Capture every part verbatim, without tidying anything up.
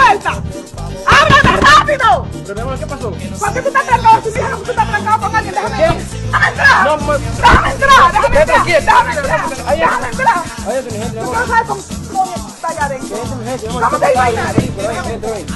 puerta! ¡Ábrame rápido! Pero mi amor, ¿qué pasó? ¿Por qué tú estás trancado? Si dijeron que tú estás trancado con alguien, déjame ¿Quién? entrar. ¡Déjame entrar! No, ma- ¡Déjame entrar! ¡Déjame Vete entrar! aquí, ¡Déjame entrar! ahí- ¡Déjame entrar! Ahí está mi gente, mi ¿Tú amor. no sabes cómo cómo está allá adentro? Esa es mi gente, mi amor. Vamos a ir a bailar. Sí, pero ahí, adentro, ahí.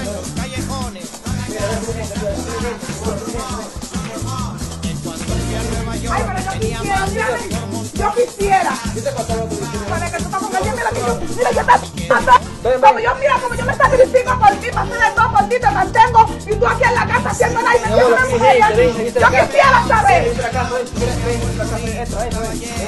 Ay, pero yo quisiera, mírame, yo quisiera. ¿Qué te pasó? Para que tú estás con alguien, mira que yo, mira yo te como yo, mira como yo me sacrifico por ti, pasé de todo por ti, te mantengo, y tú aquí en la casa haciendo nada y me tienes una mujer y así. Yo quisiera saber. Entra acá, entra acá, entra, entra,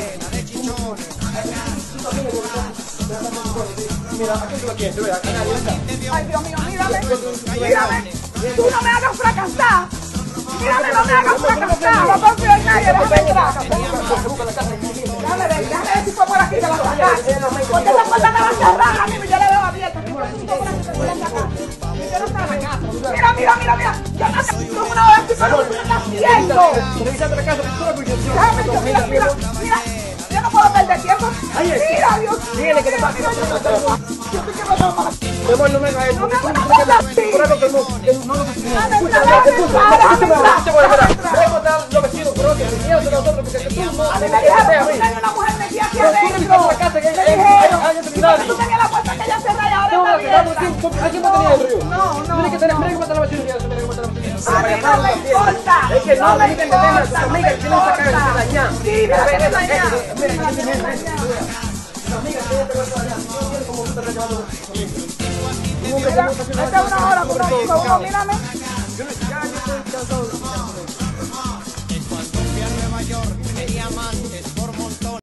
mira, aquí tú aquí, tú ve, acá nadie está. Ay, Dios mío, mírame, mírame, tú no me hagas fracasar. Mírame, no me hagas fracasar, no confío en nadie, déjame entrar. Déjame ver, déjame ver si fue por aquí que la sacaste. Porque esa puerta me va a cerrar a mí, yo la veo abierta. Si fue por aquí que la sacaste. Y yo no estaba en casa. Mira, mira, mira, mira, yo no sé cómo una vez, pero ¿qué me estás haciendo? Revisando la casa, tú la cuidación. Déjame, yo, mira, mira, mira, yo no puedo perder tiempo. Mira, Dios mío. Dígale que te pasa. Yo sé que no tengo más. Mi amor, no me hagas eso. No me hagas así. Por algo que no, que no lo que Dame escucha, entrar, escucha, dame entrar, escúchame, dame escúchame, entrar. mira, voy a matar los vecinos por otro, el miedo de nosotros, porque que tú no, A mí que me te dijeron sea a que mí. tenía una mujer metida aquí Pero tú no adentro. viste la casa que Me hay- dijeron. hay- hay otro Y lado. cuando tú tenías la puerta que ya cerrada y ahora No, está que damos abierta. tiempo, ¿a quién va a tener el río? No, no, Mira que tenés, no. mira que mata la vecina, mira que mata la vecina. A mí no me importa. Es que no, No me mira que te dejan, importa, tus no amigas me tienen esa cara que se importa. dañan. Sí, mira que me dañan. Mira, Mira mira, que me mira, dañan. tus amigas tienen esa cara de dañan. No quieren como tú te estás llevando. Mira, esta es una hora con uno, con uno, mírame. Yo no- ya, yo estoy cansado. En cuanto fui a Nueva York, tenía amantes.